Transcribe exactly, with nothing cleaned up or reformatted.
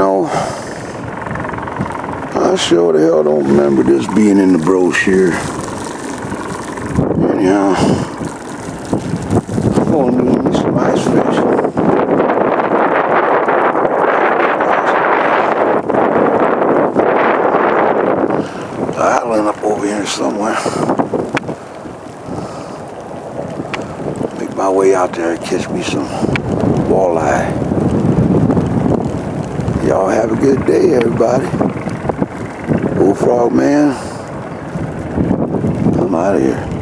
know, I sure the hell don't remember this being in the brochure. Anyhow, I'm going to lose me some ice fish. Island up over here somewhere. Make my way out there and catch me some walleye. Y'all have a good day, everybody. Bull Frog Man, I'm out of here.